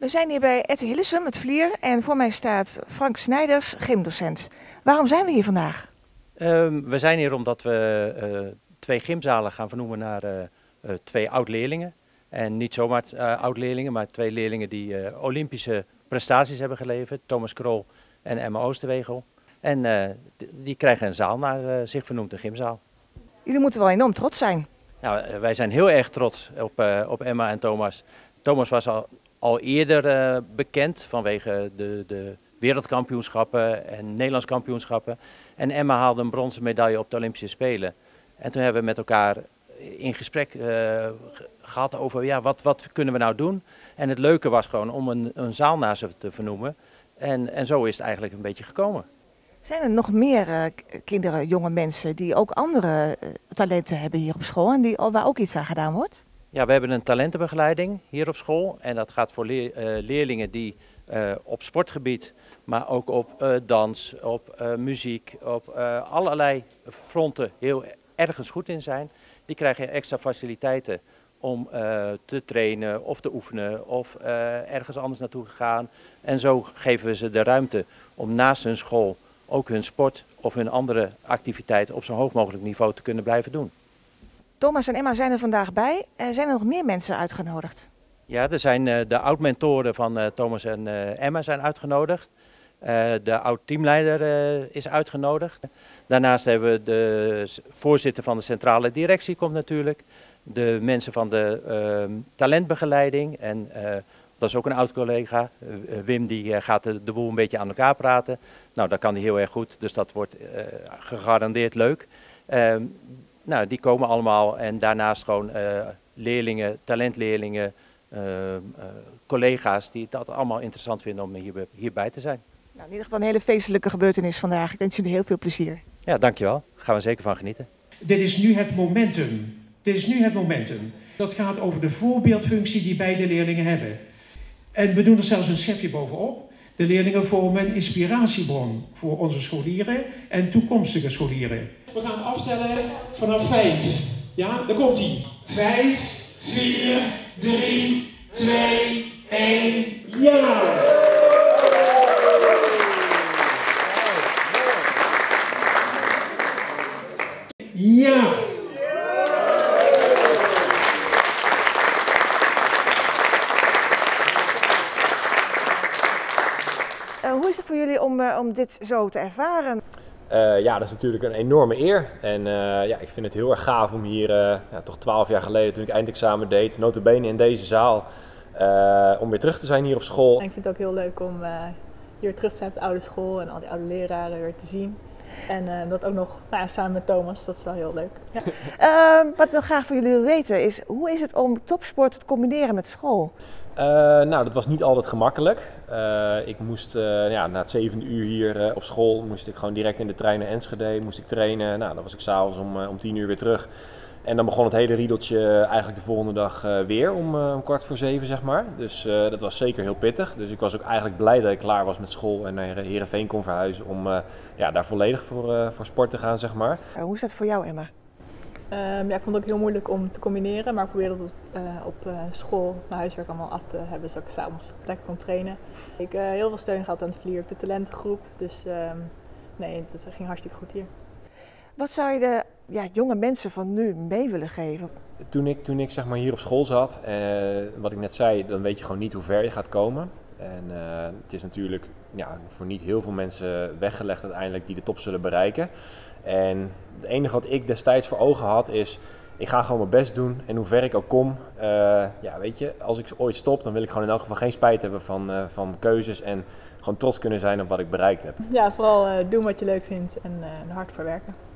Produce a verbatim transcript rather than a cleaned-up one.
We zijn hier bij Ette Hillesum, het Vlier, en voor mij staat Frank Snijders, gymdocent. Waarom zijn we hier vandaag? Uh, we zijn hier omdat we uh, twee gymzalen gaan vernoemen naar uh, uh, twee oud-leerlingen. En niet zomaar uh, oud-leerlingen, maar twee leerlingen die uh, Olympische prestaties hebben geleverd. Thomas Krol en Emma Oosterwegel. En uh, die krijgen een zaal naar uh, zich vernoemd, een gymzaal. Jullie moeten wel enorm trots zijn. Nou, uh, wij zijn heel erg trots op, uh, op Emma en Thomas. Thomas was al, al eerder uh, bekend vanwege de, de wereldkampioenschappen en Nederlands kampioenschappen. En Emma haalde een bronzen medaille op de Olympische Spelen. En toen hebben we met elkaar in gesprek uh, gehad over ja, wat, wat kunnen we nou doen. En het leuke was gewoon om een, een zaal naar ze te vernoemen. En, en zo is het eigenlijk een beetje gekomen. Zijn er nog meer uh, kinderen, jonge mensen die ook andere uh, talenten hebben hier op school en die, waar ook iets aan gedaan wordt? Ja, we hebben een talentenbegeleiding hier op school. En dat gaat voor leer, uh, leerlingen die uh, op sportgebied, maar ook op uh, dans, op uh, muziek, op uh, allerlei fronten heel ergens goed in zijn. Die krijgen extra faciliteiten om uh, te trainen of te oefenen of uh, ergens anders naartoe te gaan. En zo geven we ze de ruimte om naast hun school ook hun sport of hun andere activiteiten op zo hoog mogelijk niveau te kunnen blijven doen. Thomas en Emma zijn er vandaag bij. Uh, zijn er nog meer mensen uitgenodigd? Ja, er zijn uh, de oud-mentoren van uh, Thomas en uh, Emma zijn uitgenodigd. Uh, de oud-teamleider uh, is uitgenodigd. Daarnaast hebben we de voorzitter van de centrale directie komt natuurlijk. De mensen van de uh, talentbegeleiding en uh, dat is ook een oud-collega. Uh, Wim die uh, gaat de, de boel een beetje aan elkaar praten. Nou, dat kan hij heel erg goed, dus dat wordt uh, gegarandeerd leuk. Uh, nou, die komen allemaal en daarnaast gewoon uh, leerlingen, talentleerlingen, uh, uh, collega's die dat allemaal interessant vinden om hier, hierbij te zijn. Nou, in ieder geval een hele feestelijke gebeurtenis vandaag. Ik wens jullie heel veel plezier. Ja, dankjewel. Daar gaan we zeker van genieten. Dit is nu het momentum. Dit is nu het momentum. Dat gaat over de voorbeeldfunctie die beide leerlingen hebben. En we doen er zelfs een schepje bovenop. De leerlingen vormen een inspiratiebron voor onze scholieren en toekomstige scholieren. We gaan afstellen vanaf vijf. Ja, daar komt ie. Vijf, vier, drie, twee, één, ja! Ja! Uh, hoe is het voor jullie om, uh, om dit zo te ervaren? Uh, ja, dat is natuurlijk een enorme eer. En uh, ja, ik vind het heel erg gaaf om hier, uh, ja, toch twaalf jaar geleden toen ik eindexamen deed, nota bene in deze zaal, uh, om weer terug te zijn hier op school. En ik vind het ook heel leuk om uh, hier terug te zijn op de oude school en al die oude leraren weer te zien. En uh, dat ook nog nou ja, samen met Thomas, dat is wel heel leuk. Ja. Uh, wat ik wil graag van jullie wil weten is, hoe is het om topsport te combineren met school? Uh, nou, dat was niet altijd gemakkelijk. Uh, ik moest uh, ja, na het zevende uur hier uh, op school, moest ik gewoon direct in de trein naar Enschede, moest ik trainen. Nou, dan was ik s'avonds om, uh, om tien uur weer terug. En dan begon het hele riedeltje eigenlijk de volgende dag uh, weer om, uh, om kwart voor zeven, zeg maar. Dus uh, dat was zeker heel pittig. Dus ik was ook eigenlijk blij dat ik klaar was met school en naar Heerenveen kon verhuizen om uh, ja, daar volledig voor, uh, voor sport te gaan, zeg maar. Uh, hoe is dat voor jou, Emma? Um, ja, ik vond het ook heel moeilijk om te combineren, maar ik probeerde dat uh, op uh, school mijn huiswerk allemaal af te hebben, zodat ik s'avonds lekker kon trainen. Ik heb uh, heel veel steun gehad aan het Vlier, op de talentengroep, dus um, nee, het ging hartstikke goed hier. Wat zou je de ja, jonge mensen van nu mee willen geven? Toen ik, toen ik zeg maar hier op school zat, eh, wat ik net zei, dan weet je gewoon niet hoe ver je gaat komen. En uh, het is natuurlijk ja, voor niet heel veel mensen weggelegd uiteindelijk die de top zullen bereiken. En het enige wat ik destijds voor ogen had is, ik ga gewoon mijn best doen en hoe ver ik ook kom, uh, ja, weet je, als ik ooit stop, dan wil ik gewoon in elk geval geen spijt hebben van, uh, van keuzes en gewoon trots kunnen zijn op wat ik bereikt heb. Ja, vooral uh, doen wat je leuk vindt en uh, er hard voor werken.